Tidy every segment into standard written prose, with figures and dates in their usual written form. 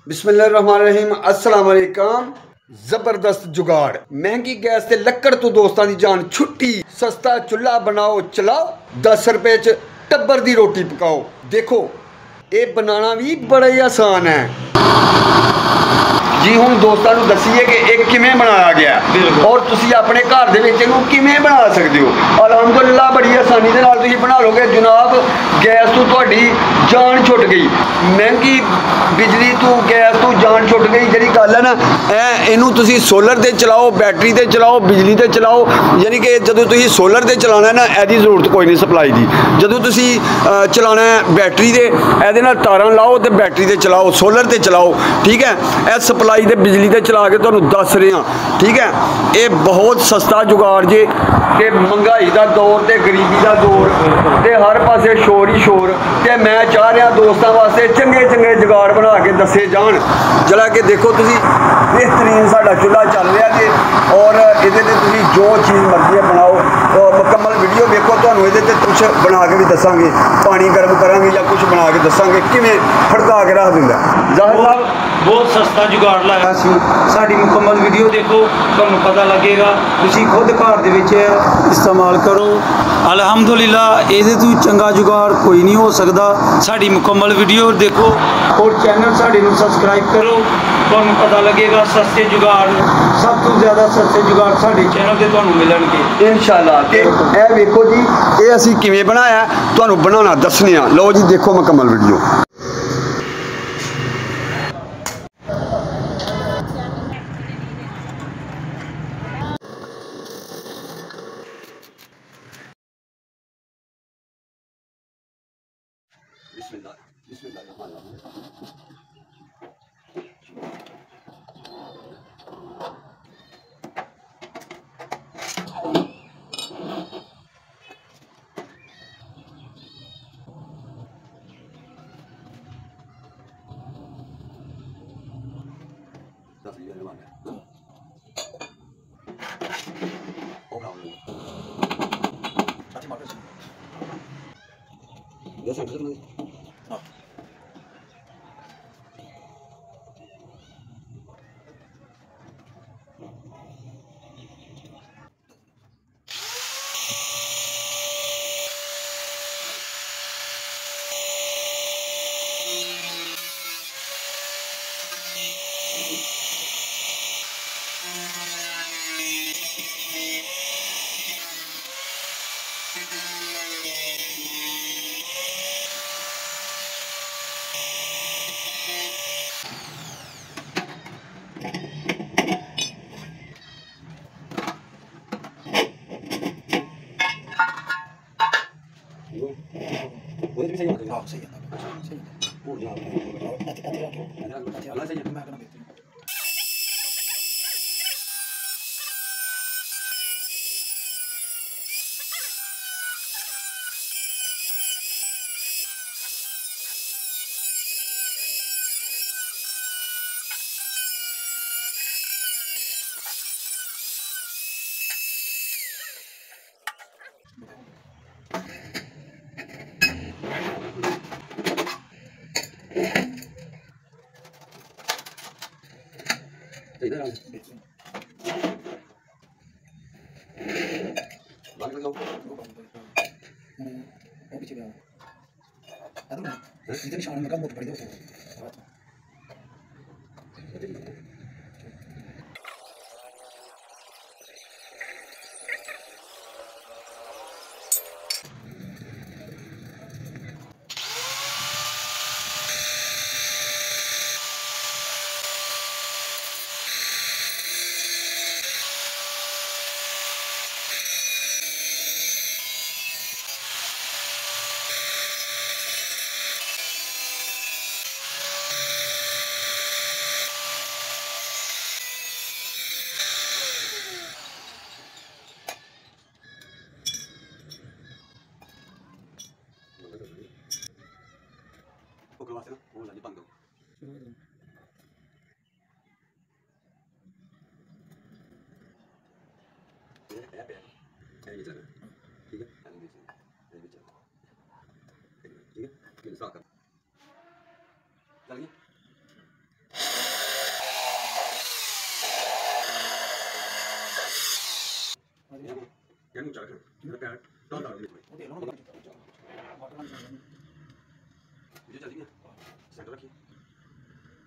बिस्मिल्लाहिर्रहमानिर्रहीम अस्सलाम वालेकुम। जबरदस्त जुगाड़, महंगी गैस ते लक्कड़ तो दोस्तां दी जान छुट्टी। सस्ता चुल्हा बनाओ चलाओ, 10 रुपए च टब्बर दी रोटी पकाओ। देखो ये बनाना भी बड़ा ही आसान है जी। हुण दोस्तां नूं दस्सीए कि ये किवें बनाया गया और तुसीं अपने घर दे विच इहनूं किवें बना सकदे हो। अलहमदुलिल्लाह बड़ी आसानी दे नाल तुसीं बना लोगे जनाब। गैस तो तुहाडी जान छुट गई, महंगी बिजली तो गैस तो जान छुट गई। जिहड़ी गल है ना, इहनूं तुसीं सोलर ते चलाओ, बैटरी ते चलाओ, बिजली ते चलाओ। यानी कि जदों तुसीं सोलर ते चलाना है ना, इहदी जरूरत कोई नहीं सप्लाई दी। जदों तुसीं चलाना है बैटरी दे, इहदे नाल तारां लाओ ते बैटरी ते चलाओ, सोलर ते चलाओ। ठीक है, यह सप्लाई ते बिजली ते चला के तुहानूं दस रहे हैं। ठीक है, ये बहुत सस्ता जुगाड़ जे कि महंगाई का दौर ते गरीबी का दौर ते हर पासे शोर ही शोर। ते मैं चाह रहा दोस्तों वास्ते चंगे चंगे जुगाड़ बना के दसे जान। जरा कि देखो तुसी बेहतरीन साडा चुल्हा चल रहा जे और इहदे ते तुसी जो चीज़ मर्जी बनाओ। मुकम्मल वीडियो देखो, तुहानूं इहदे ते कुछ बना के भी दसांगे, पानी गर्म करांगे या कुछ बना के दसांगे किवें खड़का के रख दिंदा। जाहिर साहब बहुत सस्ता जुगाड़ लाया सी। साडी मुकम्मल वीडियो देखो, तुहानूं पता लगेगा। तुसी खुद घर दे विच इस्तेमाल करो। अलहमदुलिल्लाह इहदे तो चंगा जुगाड़ कोई नहीं हो सकदा। साडी मुकम्मल वीडियो देखो और चैनल साडे नूं सबसक्राइब करो। तुहानूं पता लगेगा सस्ते जुगाड़, सब तो ज़्यादा सस्ते जुगाड़ साडे चैनल ते तुहानूं मिलणगे इंशाअल्लाह। ते ए वेखो जी, ये असीं किवें बनाया, तुहानूं बनाना दसने आ। लो जी देखो मुकम्मल वीडियो।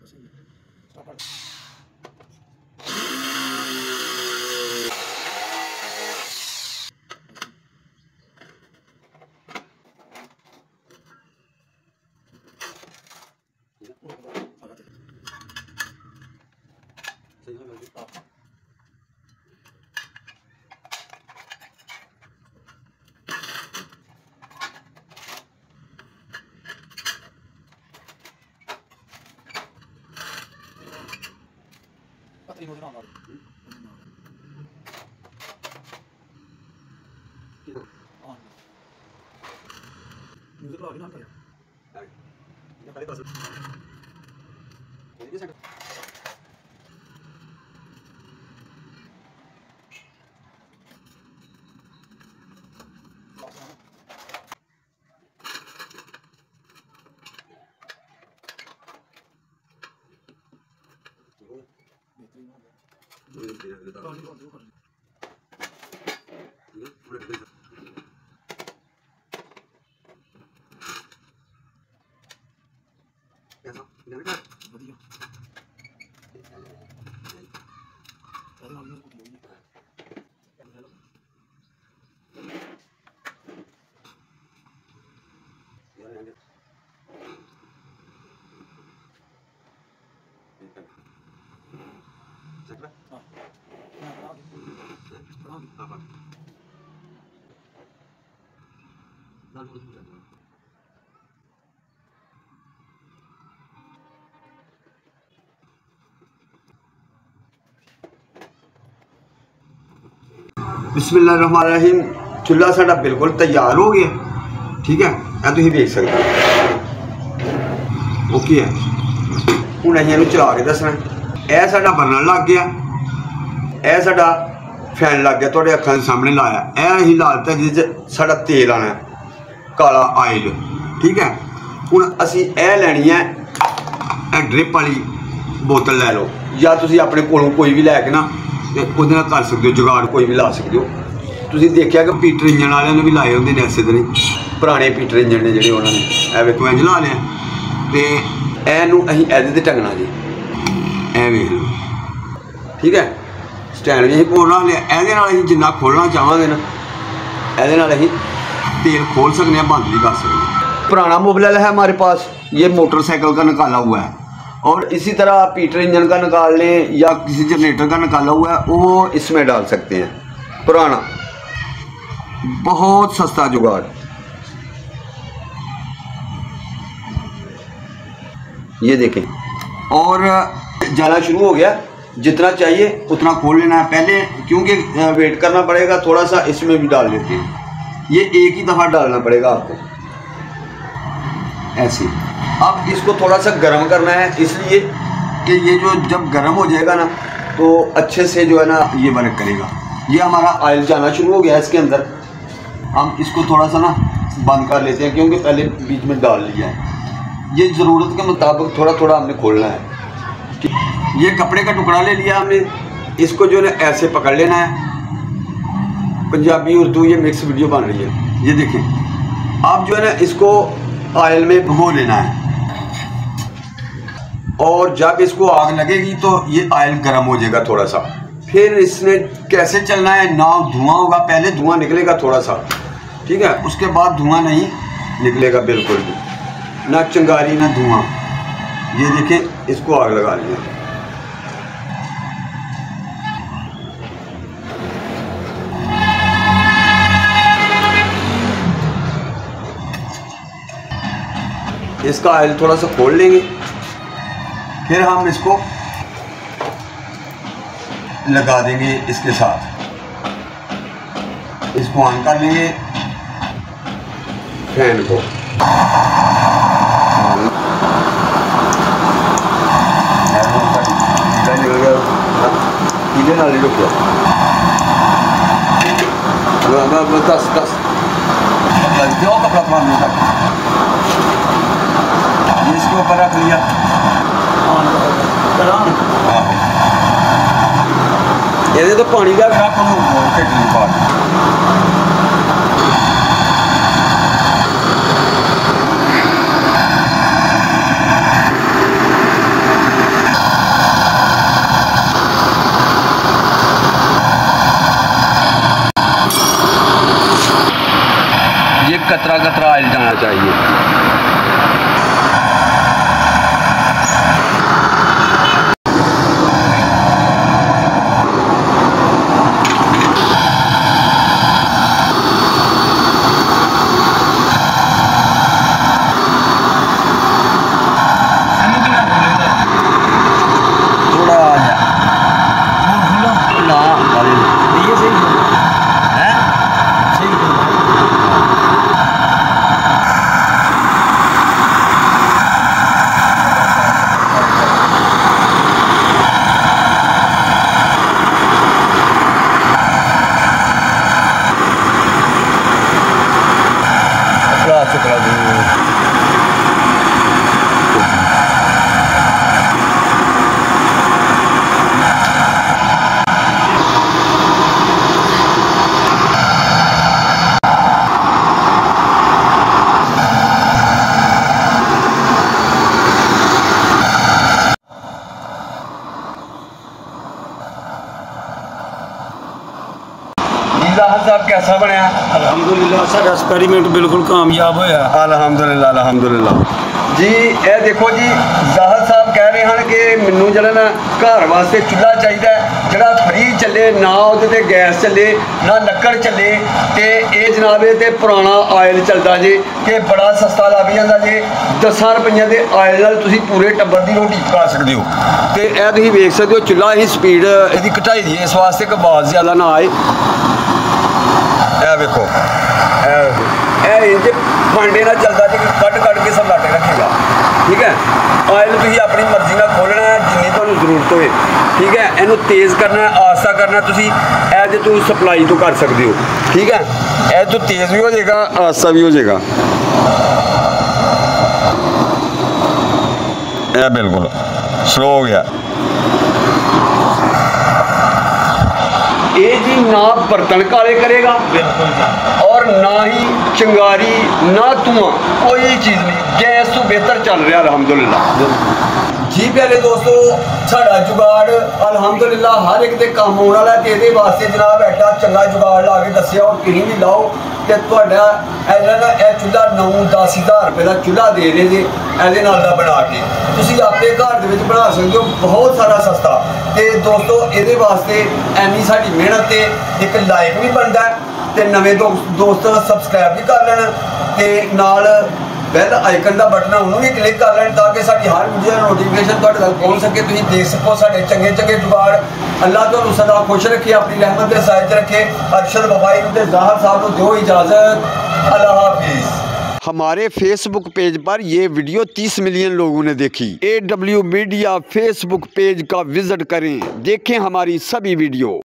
म्यूजिक लगा के नाम करें ये पहले बस ये सेंटर बिस्मिल्लाहिर्रहमानिर्रहीम। चुल्ला साडा बिल्कुल तैयार हो गया। ठीक है, ਇਹ ਤੁਸੀਂ देख सकते हो। ओके है, ਹੁਣ ਅਸੀਂ ਇਹਨੂੰ ਚਲਾ ਕੇ ਦੱਸਣਾ। ਇਹ ਸਾਡਾ ਬਰਨਰ ਲੱਗ ਗਿਆ, ਇਹ ਸਾਡਾ ਫੈਨ ਲੱਗ ਗਿਆ, ਤੁਹਾਡੇ ਅੱਖਾਂ ਦੇ ਸਾਹਮਣੇ ਲਾਇਆ। ਇਹ ਅਸੀਂ ਲਾ ਦਿੱਤਾ ਜਿਹਦੇ 'ਚ ਸਾਡਾ ਤੇਲ ਆਣਾ, ਕਾਲਾ ਆਇਲ। ठीक है, ਹੁਣ ਅਸੀਂ ਇਹ ਲੈਣੀ ਹੈ, ਇਹ ਡ੍ਰਿਪ ਵਾਲੀ बोतल ਲੈ ਲਓ, ਜਾਂ ਤੁਸੀਂ ਆਪਣੇ ਕੋਲੋਂ ਕੋਈ ਵੀ ਲੈ ਕੇ ਨਾ ਤੇ ਉਹਦੇ ਨਾਲ ਕਰ ਸਕਦੇ ਹੋ, जुगाड़ कोई भी ला सकते हो। ਤੁਸੀਂ ਦੇਖਿਆ ਕਿ ਪੀਟਰ ਇੰਜਣ ਵਾਲਿਆਂ ਨੇ ਵੀ ਲਾਏ ਹੁੰਦੇ ਨੇ ਐਸੇ ਤਰ੍ਹਾਂ, ਪੁਰਾਣੇ ਪੀਟਰ ਇੰਜਣ ਨੇ ਜਿਹੜੇ, ਉਹਨਾਂ ਨੇ ਐਵੇਂ ਤੋਂ ਇੰਜ ਲਾ ਲਿਆ ਤੇ ਇਹਨੂੰ ਅਸੀਂ ਇਹਦੇ ਤੇ ਟੰਗਣਾ ਜੀ। ਇਹ ਵੇਖ ਲਓ, ਠੀਕ ਹੈ। ਸਟੈਂਡ ਵੀ ਅਸੀਂ ਕੋਲ ਲਾ ਲਿਆ। ਇਹਦੇ ਨਾਲ ਅਸੀਂ ਜਿੰਨਾ ਖੋਲ੍ਹਣਾ ਚਾਹਾਂਗੇ ਨਾ, ਇਹਦੇ ਨਾਲ ਅਸੀਂ तेल खोल सकते हैं, बंद भी कर सकते हैं। पुराना मोबिल है हमारे पास, ये मोटरसाइकिल का निकाला हुआ है, और इसी तरह पीटर इंजन का निकाल लें या किसी जनरेटर का निकाला हुआ है, वो इसमें डाल सकते हैं। पुराना बहुत सस्ता जुगाड़। ये देखें, और जाना शुरू हो गया। जितना चाहिए उतना खोल लेना है पहले, क्योंकि वेट करना पड़ेगा थोड़ा सा। इसमें भी डाल देते हैं, ये एक ही दफ़ा डालना पड़ेगा आपको ऐसे। अब इसको थोड़ा सा गर्म करना है, इसलिए कि ये जो जब गर्म हो जाएगा ना तो अच्छे से जो है ना ये वर्क करेगा। ये हमारा ऑयल जाना शुरू हो गया है इसके अंदर। हम इसको थोड़ा सा ना बंद कर लेते हैं, क्योंकि पहले बीच में डाल लिया है। ये ज़रूरत के मुताबिक थोड़ा थोड़ा हमने खोलना है। ये कपड़े का टुकड़ा ले लिया हमने, इसको जो है ऐसे पकड़ लेना है। पंजाबी उर्दू ये मिक्स वीडियो बन रही है, ये देखें। आप जो है ना इसको ऑयल में भिगो लेना है, और जब इसको आग लगेगी तो ये ऑयल गर्म हो जाएगा थोड़ा सा। फिर इसने कैसे चलना है ना, धुआं होगा, पहले धुआं निकलेगा थोड़ा सा, ठीक है, उसके बाद धुआं नहीं निकलेगा बिल्कुल भी, ना चिंगारी ना धुआं। ये देखें, इसको आग लगा लिया। इसका ऑयल थोड़ा सा खोल लेंगे, फिर हम इसको लगा देंगे इसके साथ। इसको ऑन कर लेंगे फैन को। इसके ऊपर रख लिया, ये तो पानी का कतरा कतरा ऑयल जाना चाहिए। साहब कैसा बनया? अलहमदुलिल्लाह साडा एक्सपेरिमेंट बिल्कुल कामयाब होया। अलहमदुलिल्लाह अलहमदुलिल्लाह जी। ये देखो जी, जाहिद साहब कह रहे हैं कि मैनू जरा ना घर वास्ते चूल्हा चाहिए जरा फ्री चले, ना वो गैस चले ना लक्कड़ चले, तो ये जनाब ये पुराना आयल चलता जे कि बड़ा सस्ता लग जाता जे। 10 रुपये के आयल नाल तुसीं पूरे टब्बर की रोटी पका सकते हो। तो यह तुसीं वेख सकते हो चूल्हा ही स्पीड इसकी घटाई दी इस वास्ते कि आवाज़ ज़्यादा ना आए। देखो फांडे ना चलता जी, कट कट के सब लाटे रखेगा। ठीक है, ऑयल तुम अपनी मर्जी का खोलना है जिन्नी तुहानू जरूरत होए। ठीक है, इनू तेज़ करना है, आस्ता करना, तुम तू सप्लाई तो कर सकते हो। ठीक है, ए तो तेज़ भी हो जाएगा, आस्ता भी हो जाएगा। यह बिल्कुल स्लो हो गया। ये जी ना बर्तन काले करेगा और ना ही चिंगारी ना धुआं, कोई चीज़ नहीं, गैस तो बेहतर चल रहा अलहमदुलिल्लाह जी। प्यारे दोस्तों, साड़ा जुगाड़ अलहमदुलिल्लाह हर एक दे काम आने वाला है। ये वास्ते जनाब एडा चंगा जुगाड़ ला के दसिया और कहीं भी लाओ कि तुहाडा चूल्हा 9-10 हज़ार रुपये का चूल्हा दे रहे जी ए बना के तुसीं अपने घर दे बना सकते हो, बहुत सारा सस्ता। तो दोस्तों ये वास्ते एनी साड़ी मेहनत एक लाइक भी बनता है, तो नवे दोस्त सबसक्राइब भी कर लेना, तो नाल बैल आइकन का बटन उन्होंने भी क्लिक कर लें ताकि साड़ी हर वीडियो का नोटिफिकेशन तुहाडे तक पहुँच सके, तुसीं देख सको साढ़े चंगे चंगे जुगाड़। अल्लाह तुहानू सदा खुश रखे, अपनी रहमत के साइज रखे। अरशद बबाई को जाहिद साहब को दो इजाज़त। अल्लाह हाफिज़। हमारे फेसबुक पेज पर ये वीडियो 30 मिलियन लोगों ने देखी। AW मीडिया फेसबुक पेज का विजिट करें, देखें हमारी सभी वीडियो।